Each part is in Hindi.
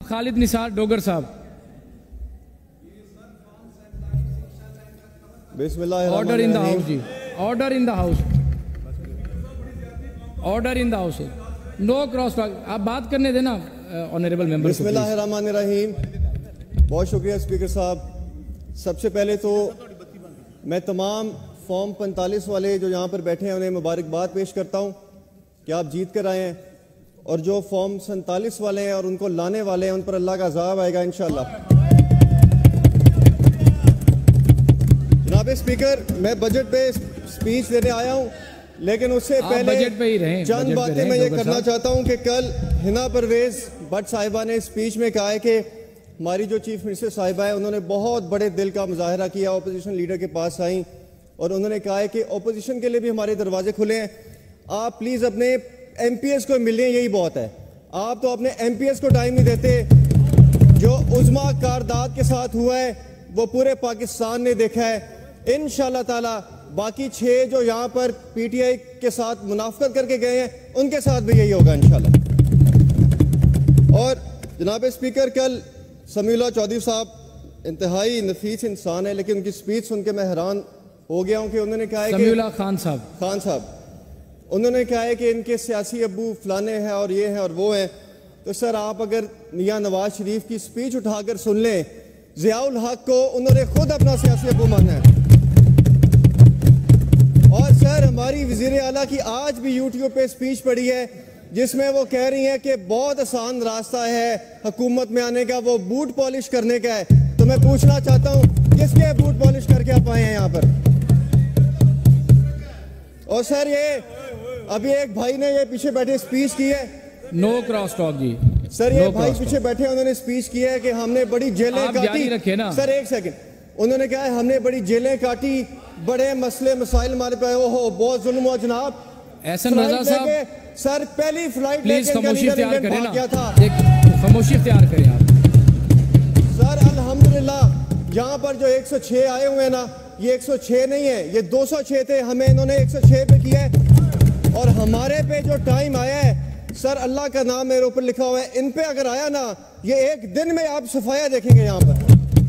खालिद निसार डोगर साहब। Order in the house ji, order in the house, order in the house. No cross talk, आप बात करने देना ऑनरेबल मेंबर। बिस्मिल्लाहिर्रहमानिर्रहीम। बहुत शुक्रिया स्पीकर साहब। सबसे पहले तो मैं तमाम फॉर्म 45 वाले जो यहाँ पर बैठे हैं उन्हें मुबारकबाद पेश करता हूँ कि आप जीत कर आए हैं, और जो फॉर्म 47 वाले हैं और उनको लाने वाले हैं उन पर अल्लाह का अज़ाब आएगा इंशाअल्लाह। जनाब स्पीकर, मैं बजट पे स्पीच देने आया हूँ, लेकिन उससे पहले बजट पे ही रहें, चंद बातें मैं ये करना चाहता हूँ कि कल हिना परवेज भट्ट साहिबा ने स्पीच में कहा है कि हमारी जो चीफ मिनिस्टर साहिबा है उन्होंने बहुत बड़े दिल का मुजाहरा किया, अपोजिशन लीडर के पास आई और उन्होंने कहा है कि अपोजिशन के लिए भी हमारे दरवाजे खुले हैं, आप प्लीज़ अपने MPS को मिलें, यही बहुत है। आप तो अपने MPS को टाइम नहीं देते। जो उज़्मा कारदाद के साथ हुआ है वो पूरे पाकिस्तान ने देखा है। इंशाअल्लाह ताला बाकी 6 जो यहाँ पर PTI के साथ मुनाफकत करके गए हैं उनके साथ भी यही होगा इंशाअल्लाह। और जनाब स्पीकर, कल समीउल्लाह चौधरी साहब इंतहाई नफीस इंसान है, लेकिन उनकी स्पीच सुन के मैं हैरान हो गया हूँ कि उन्होंने कहा है कि समीउल्लाह खान साहब उन्होंने कहा है कि इनके सियासी अब्बू फलाने हैं और ये हैं और वो हैं। तो सर, आप अगर मियां नवाज शरीफ की स्पीच उठाकर सुन लें, ज़ियाउल हक को उन्होंने खुद अपना सियासी अब्बू माना है। और सर, हमारी वज़ीर आला की आज भी YouTube पे स्पीच पड़ी है जिसमें वो कह रही हैं कि बहुत आसान रास्ता है हुकूमत में आने का, वो बूट पॉलिश करने का है। तो मैं पूछना चाहता हूँ, किसके बूट पॉलिश करके आप आए हैं यहाँ पर? और सर, ये अभी एक भाई ने ये पीछे बैठे स्पीच की है, no cross talk ji. Sir, ये भाई पीछे बैठे हैं, उन्होंने स्पीच की है कि हमने बड़ी जेलें काटी। रखे ना सर, एक सेकंड, उन्होंने कहा है हमने बड़ी जेलें काटी, बड़े मसले मसाइल हमारे पे, ओहो बहुत जुल्म हुआ जनाब। एहसन रजा साहब, सर पहली फ्लाइट प्लीज खामोशी इख्तियार करें ना, क्या था? खामोशी इख्तियार करें आप। सर अल्हम्दुलिल्लाह यहाँ पर जो 106 आए हुए हैं ना, ये 106 नहीं है, ये 206 थे, हमें इन्होंने 106 पे किया है। और हमारे पे जो टाइम आया है, सर अल्लाह का नाम मेरे ऊपर लिखा हुआ है, इन पे अगर आया ना, ये एक दिन में आप सफाया देखेंगे यहाँ पर।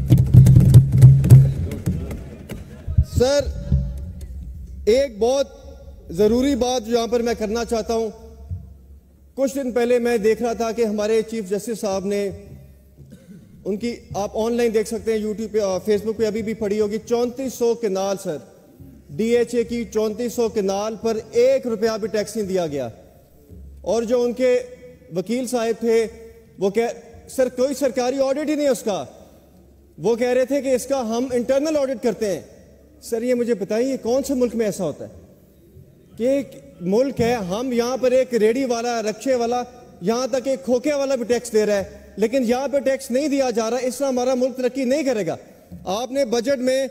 सर, एक बहुत जरूरी बात जो यहाँ पर मैं करना चाहता हूँ, कुछ दिन पहले मैं देख रहा था कि हमारे चीफ जस्टिस साहब ने, उनकी आप ऑनलाइन देख सकते हैं YouTube पे, फेसबुक पे अभी भी पड़ी होगी, 3400 केनाल सर, DHA की 3400 केनाल पर 1 रुपया भी टैक्स नहीं दिया गया। और जो उनके वकील साहब थे वो सर कोई सरकारी ऑडिट ही नहीं उसका, वो कह रहे थे कि इसका हम इंटरनल ऑडिट करते हैं। सर, ये मुझे बताइए कौन से मुल्क में ऐसा होता है कि एक मुल्क है, हम यहाँ पर एक रेडी वाला, रक्शे वाला, यहाँ तक एक खोखे वाला भी टैक्स दे रहा है, लेकिन यहाँ पे टैक्स नहीं दिया जा रहा, इससे हमारा मुल्क तरक्की नहीं करेगा। आपने बजट में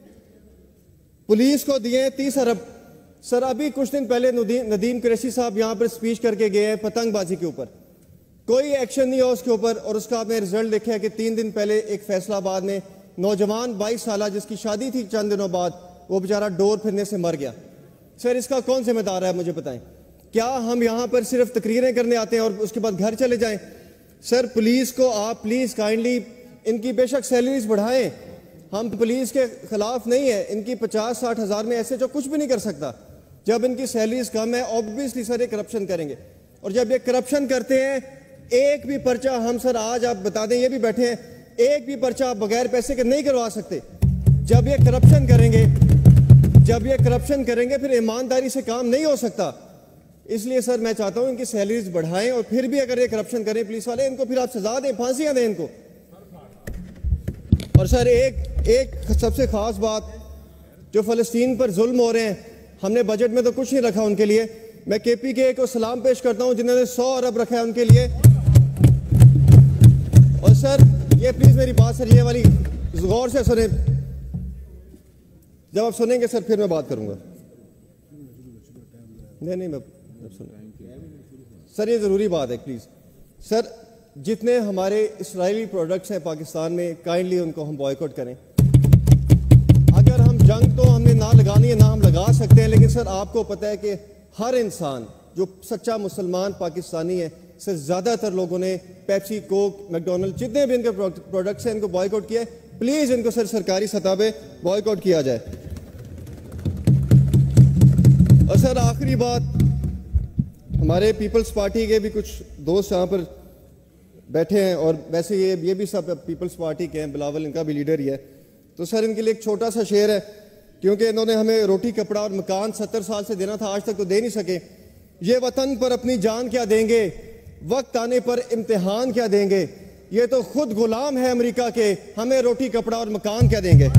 पुलिस को दिए 30 अरब। सर, अभी कुछ दिन पहले नदीम कुरैशी साहब यहाँ पर स्पीच करके गए हैं पतंगबाजी के ऊपर, कोई एक्शन नहीं हुआ उसके ऊपर, और उसका आपने रिजल्ट देखा है कि 3 दिन पहले एक फैसलाबाद में नौजवान 22 साल जिसकी शादी थी चंद दिनों बाद, वो बेचारा डोर फिरने से मर गया। सर, इसका कौन जिम्मेदार है मुझे बताएं? क्या हम यहाँ पर सिर्फ तकरीरें करने आते हैं और उसके बाद घर चले जाएं? सर, पुलिस को आप प्लीज़ काइंडली इनकी बेशक सैलरीज बढ़ाएं, हम पुलिस के खिलाफ नहीं है, इनकी 50-60 हज़ार में ऐसे जो कुछ भी नहीं कर सकता। जब इनकी सैलरीज कम है, ऑब्वियसली सर ये करप्शन करेंगे, और जब ये करप्शन करते हैं, एक भी पर्चा हम सर आज आप बता दें, ये भी बैठे हैं, एक भी पर्चा बगैर पैसे के नहीं करवा सकते। जब ये करप्शन करेंगे फिर ईमानदारी से काम नहीं हो सकता। इसलिए सर मैं चाहता हूं इनकी सैलरीज बढ़ाएं, और फिर भी अगर ये करप्शन करें पुलिस वाले, इनको फिर आप सजा दें, फांसियां दें इनको। और सर एक सबसे खास बात, जो फ़लस्तीन पर जुल्म हो रहे हैं, हमने बजट में तो कुछ नहीं रखा उनके लिए। मैं KPK को सलाम पेश करता हूं जिन्होंने 100 अरब रखा है उनके लिए। और सर ये प्लीज मेरी बात सर ये वाली गौर से सुने, जब आप सुनेंगे सर फिर मैं बात करूंगा। नहीं मैं सर ये जरूरी बात है प्लीज। सर जितने हमारे इसराइली प्रोडक्ट्स हैं पाकिस्तान में, काइंडली उनको हम बॉयकॉट करें। अगर हम जंग तो हमने ना लगानी है, ना हम लगा सकते हैं, लेकिन सर आपको पता है कि हर इंसान जो सच्चा मुसलमान पाकिस्तानी है, सर ज़्यादातर लोगों ने पेप्सी, कोक, मैकडोनल्ड, जितने भी इनके प्रोडक्ट्स हैं इनको बॉयकॉट किया है। प्लीज इनको सर सरकारी सतह पे बॉयकॉट किया जाए। और सर आखिरी बात, हमारे पीपल्स पार्टी के भी कुछ दोस्त यहाँ पर बैठे हैं और वैसे ये भी सब पीपल्स पार्टी के हैं, बिलावल इनका भी लीडर ही है। तो सर इनके लिए एक छोटा सा शेर है, क्योंकि इन्होंने हमें रोटी कपड़ा और मकान 70 साल से देना था, आज तक तो दे नहीं सके। ये वतन पर अपनी जान क्या देंगे, वक्त आने पर इम्तिहान क्या देंगे, ये तो खुद गुलाम है अमेरिका के, हमें रोटी कपड़ा और मकान क्या देंगे।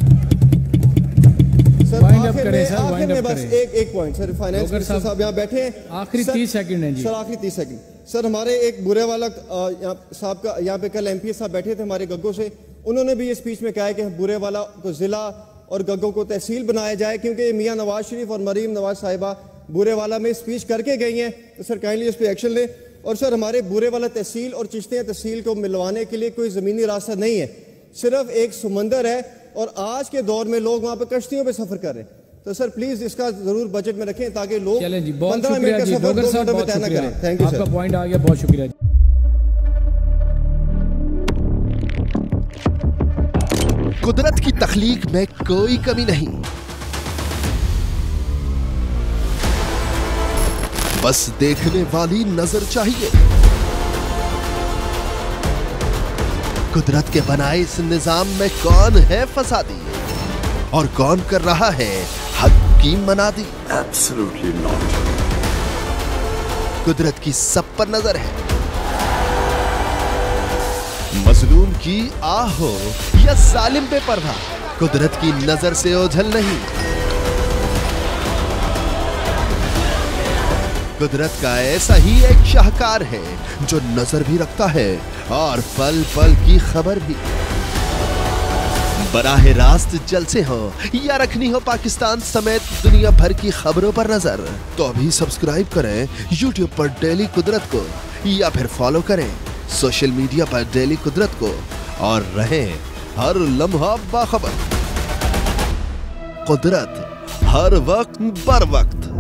सर आखिर में बस एक पॉइंट, सर फाइनेंस मिनिस्टर साहब यहाँ बैठे हैं, आखिरी 30 सेकंड है जी। सर आखिरी 30 सेकंड। सर हमारे एक बुरे वाला साहब का यहाँ पे कल MP साहब बैठे थे हमारे गग्गो से, उन्होंने भी ये स्पीच में कहा है कि बुरे वाला को जिला और गग्गो को तहसील बनाया जाए, क्योंकि मियाँ नवाज शरीफ और मरीम नवाज साहिबा बुरे वाला में स्पीच करके गई हैं। तो सर काइंडली इस पर एक्शन लें। और सर हमारे बुरे वाला तहसील और चिश्तिया तहसील को मिलवाने के लिए कोई ज़मीनी रास्ता नहीं है, सिर्फ एक समंदर है और आज के दौर में लोग वहाँ पर कश्तियों पर सफ़र कर रहे हैं। तो सर प्लीज इसका जरूर बजट में रखें ताकि लोग 15 मिनट का सफर 2 घंटे में तय न करें। थैंक यू सर, आपका पॉइंट आ गया, बहुत शुक्रिया। कुदरत की तख्लीक में कोई कमी नहीं, बस देखने वाली नजर चाहिए। कुदरत के बनाए इस निजाम में कौन है फसादी और कौन कर रहा है हक की मनादी? Absolutely not. कुदरत की सब पर नजर है, मजलूम की आह हो या जालिम पे पर्दा, कुदरत की नजर से ओझल नहीं। कुदरत का ऐसा ही एक शाहकार है जो नजर भी रखता है और पल पल की खबर भी। बराह रास्त जलसे हो या रखनी हो पाकिस्तान समेत दुनिया भर की खबरों पर नजर, तो अभी सब्सक्राइब करें YouTube पर डेली कुदरत को या फिर फॉलो करें सोशल मीडिया पर डेली कुदरत को और रहें हर लम्हा बाखबर। कुदरत हर वक्त बर वक्त।